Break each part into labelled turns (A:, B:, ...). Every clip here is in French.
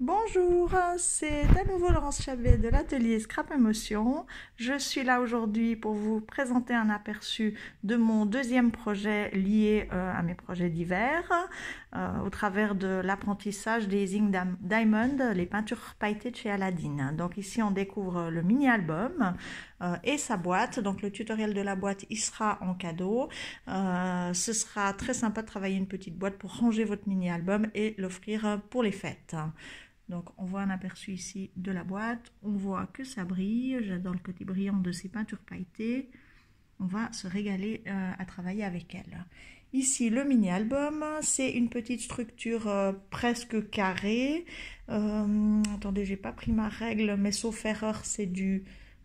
A: Bonjour, c'est à nouveau Laurence Chabet de l'atelier Scrap Émotion. Je suis là aujourd'hui pour vous présenter un aperçu de mon deuxième projet lié à mes projets d'hiver au travers de l'apprentissage des Ink Diamond, les peintures pailletées de chez Aladdin. Donc ici on découvre le mini-album et sa boîte. Donc le tutoriel de la boîte il sera en cadeau. Ce sera très sympa de travailler une petite boîte pour ranger votre mini-album et l'offrir pour les fêtes. Donc on voit un aperçu ici de la boîte, on voit que ça brille, j'adore le côté brillant de ces peintures pailletées, on va se régaler à travailler avec elles. Ici le mini-album, c'est une petite structure presque carrée, attendez j'ai pas pris ma règle mais sauf erreur c'est du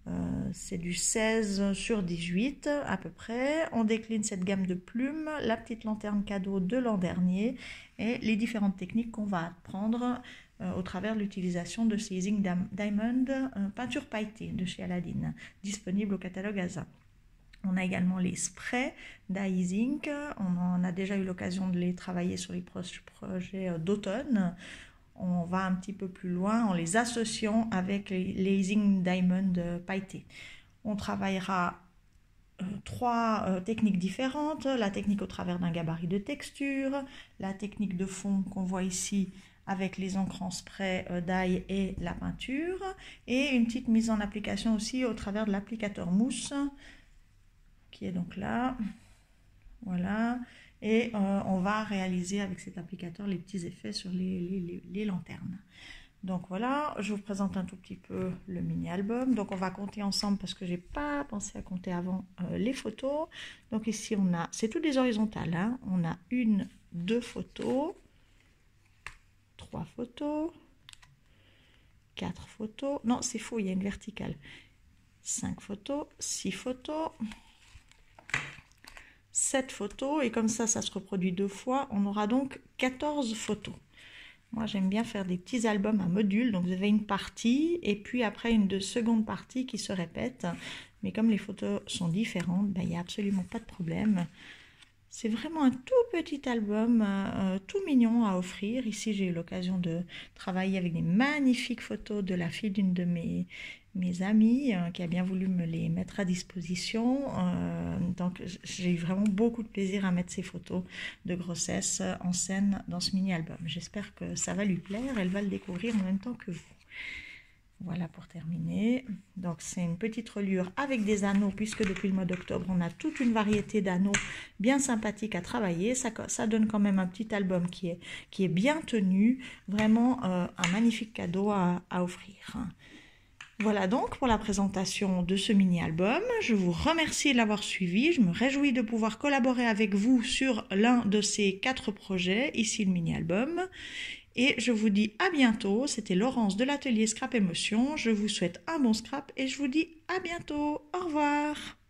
A: 16 sur 18 à peu près. On décline cette gamme de plumes, la petite lanterne cadeau de l'an dernier et les différentes techniques qu'on va apprendre au travers de l'utilisation de ces Ink Diamond peinture pailletée de chez Aladdin, disponible au catalogue ASA. On a également les sprays d'Ice Ink, on en a déjà eu l'occasion de les travailler sur les projets d'automne. On va un petit peu plus loin en les associant avec les Ink Diamond pailletés. On travaillera trois techniques différentes, la technique au travers d'un gabarit de texture, la technique de fond qu'on voit ici avec les encres en spray d'ail et la peinture, et une petite mise en application aussi au travers de l'applicateur mousse, qui est donc là, voilà, et on va réaliser avec cet applicateur les petits effets sur les lanternes. Donc voilà, je vous présente un tout petit peu le mini-album. Donc on va compter ensemble parce que j'ai pas pensé à compter avant les photos. Donc ici on a, c'est toutes des horizontales, hein. On a 1, 2 photos, 3 photos, 4 photos, non c'est faux, il y a une verticale, 5 photos, 6 photos, 7 photos, et comme ça se reproduit 2 fois, on aura donc 14 photos. Moi j'aime bien faire des petits albums à modules, donc vous avez une partie et puis après une seconde partie qui se répète, mais comme les photos sont différentes, il n'y a absolument pas de problème. C'est vraiment un tout petit album, tout mignon à offrir. Ici, j'ai eu l'occasion de travailler avec des magnifiques photos de la fille d'une de mes amies qui a bien voulu me les mettre à disposition. Donc, j'ai eu vraiment beaucoup de plaisir à mettre ces photos de grossesse en scène dans ce mini-album. J'espère que ça va lui plaire. Elle va le découvrir en même temps que vous. Voilà pour terminer. Donc c'est une petite reliure avec des anneaux puisque depuis le mois d'octobre on a toute une variété d'anneaux bien sympathiques à travailler. Ça donne quand même un petit album qui est bien tenu. Vraiment un magnifique cadeau à offrir. Voilà donc pour la présentation de ce mini-album. Je vous remercie de l'avoir suivi. Je me réjouis de pouvoir collaborer avec vous sur l'un de ces 4 projets, ici le mini-album. Et je vous dis à bientôt. C'était Laurence de l'atelier Scrap Émotion. Je vous souhaite un bon scrap et je vous dis à bientôt. Au revoir.